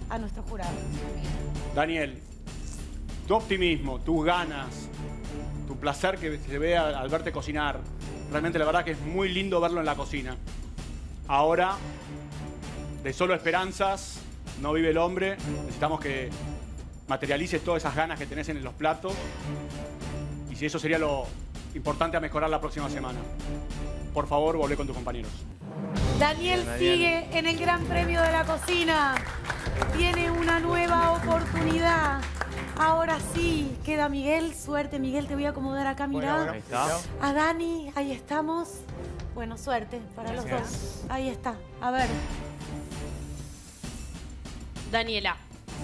a nuestros jurados. Daniel, tu optimismo, tus ganas, tu placer que se ve al verte cocinar, realmente la verdad que es muy lindo verlo en la cocina. Ahora, de solo esperanzas no vive el hombre. Necesitamos que materialices todas esas ganas que tenés en los platos. Y si eso sería lo importante a mejorar la próxima semana. Por favor, volvé con tus compañeros. Daniel sigue en el Gran Premio de la Cocina. Tiene una nueva oportunidad. Ahora sí, queda Miguel. Suerte, Miguel, te voy a acomodar acá, mirá. Bueno. Ahí está. A Dani, ahí estamos. Bueno, suerte para los dos. Ahí está. A ver. Daniela,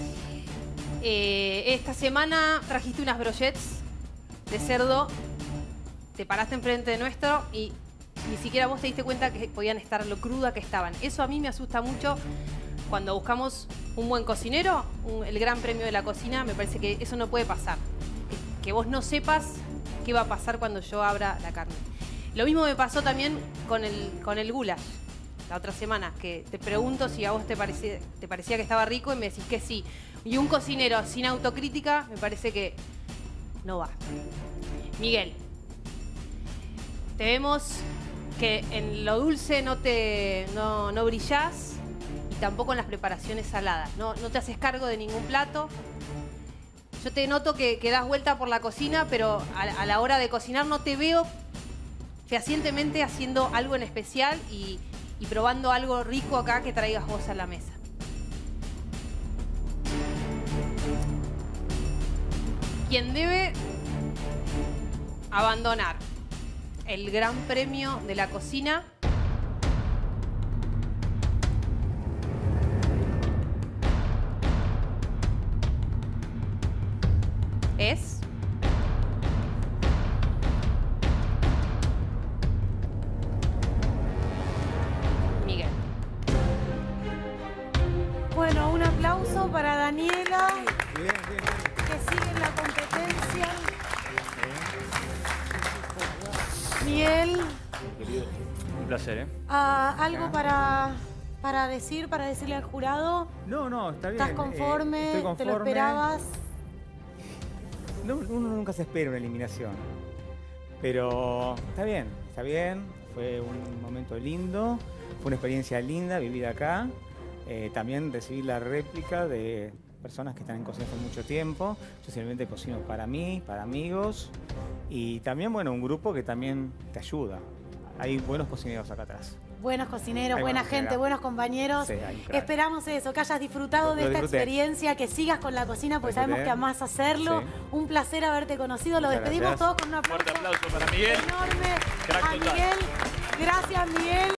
esta semana trajiste unas brochets de cerdo, te paraste enfrente de nuestro y ni siquiera vos te diste cuenta que podían estar lo cruda que estaban. Eso a mí me asusta mucho cuando buscamos un buen cocinero, el Gran Premio de la Cocina. Me parece que eso no puede pasar. Que vos no sepas qué va a pasar cuando yo abra la carne. Lo mismo me pasó también con el goulash. La otra semana, que te pregunto si a vos te parecía que estaba rico y me decís que sí. Y un cocinero sin autocrítica, me parece que no va. Miguel, te vemos que en lo dulce no brillás y tampoco en las preparaciones saladas. No te haces cargo de ningún plato. Yo te noto que das vuelta por la cocina, pero a la hora de cocinar no te veo fehacientemente haciendo algo en especial y probando algo rico acá que traigas vos a la mesa. Quien debe abandonar el Gran Premio de la Cocina es... Miguel. Bueno, un aplauso para Daniela, Bien. que sigue en la competencia. Miguel, Un placer, ¿eh? ¿algo para decirle al jurado? No, está bien. ¿Estás conforme? Estoy conforme. ¿Te lo esperabas? No, uno nunca se espera una eliminación. Pero está bien. Fue un momento lindo, fue una experiencia linda vivir acá. También recibí la réplica de personas que están en cocina hace mucho tiempo. Yo simplemente cocino para mí, para amigos. Y también, bueno, un grupo que también te ayuda. Hay buenos cocineros acá atrás. Buenos cocineros, Hay buena buenos gente, cocineros. buenos compañeros. Sí, hay crack. Esperamos eso, que hayas disfrutado de Lo esta disfruté. experiencia, que sigas con la cocina, porque Lo disfruté. sabemos que amás hacerlo. Sí. Un placer haberte conocido. Lo Muchas despedimos gracias. todos con un aplauso Fuerte aplauso para Miguel. enorme Crack a total. Miguel. Gracias, Miguel.